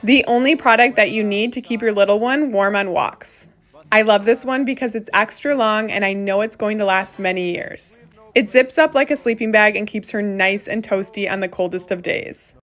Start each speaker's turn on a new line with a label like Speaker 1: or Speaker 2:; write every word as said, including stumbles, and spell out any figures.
Speaker 1: The only product that you need to keep your little one warm on walks. I love this one because it's extra long and I know it's going to last many years. It zips up like a sleeping bag and keeps her nice and toasty on the coldest of days.